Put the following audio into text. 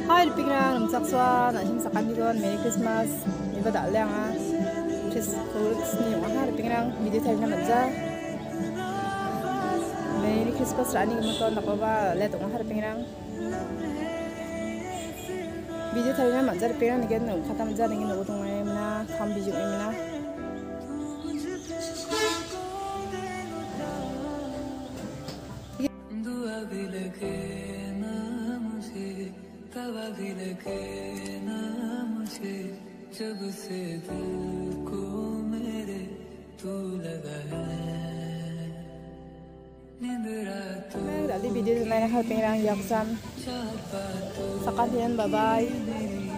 Hai pingrang nung sakswa na sim sakan digon Merry Christmas iba dalang Christmas ni yung hari pingrang video tayo na madza Merry Christmas rani gamaton ako ba letong hari pingrang video tayo na madza pingrang nigyan nung kata madza nigyan nung utong ay mana kam video ay mana तवा भी लगे ना मुझे जब से दिल को मेरे तू लगा है नींद रातों Dali video na hari pingrang yaksan sakan yan bye bye